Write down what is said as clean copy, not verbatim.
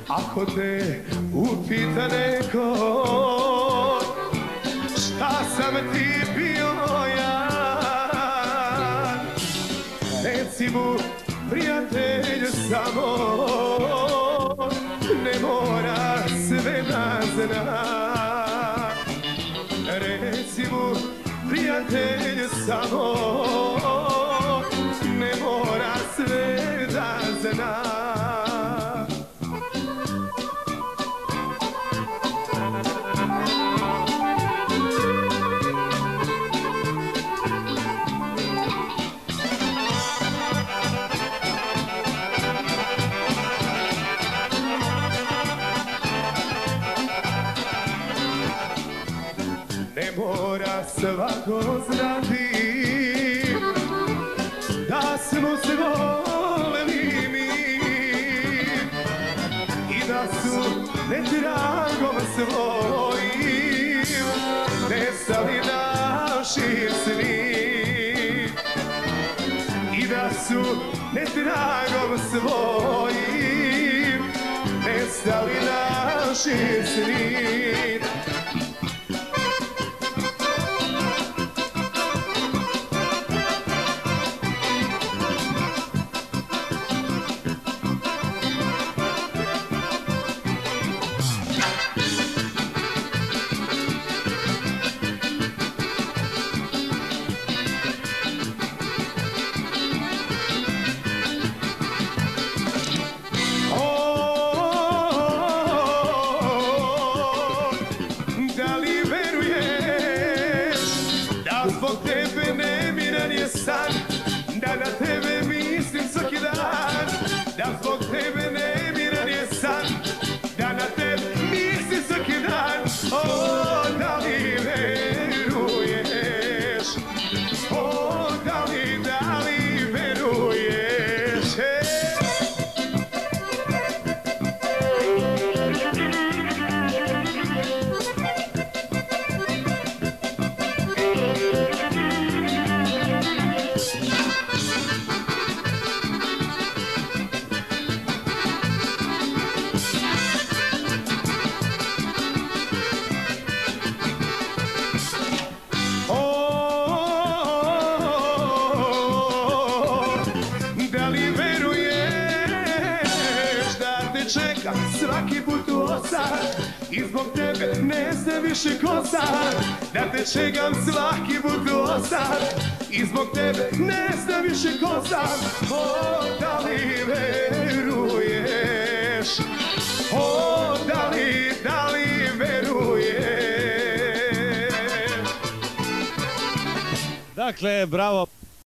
Ako te upita neko šta sam ti bio ja, reci mu prijatelj samo, ne mora sve da zna. Reci mu prijatelj samo, ne mora sve da zna. Ne mora svako znati da smo se voleli mi i da su netragom svojim nestali naši sni, i da su netragom svojim nestali naši sni. Zbog tebe nemiran je san, da na tebe mislim svaki dan. Da zbog tebe nemiran je san, da na tebe mislim svaki dan. O, da li veruješ? O, da li veruješ? Svaki put u 8 i zbog tebe nestaje više kosa. Da te čekam svaki put u 8 i zbog tebe nestaje više kosa. O, da li veruješ? O, da li veruješ? Dakle, bravo.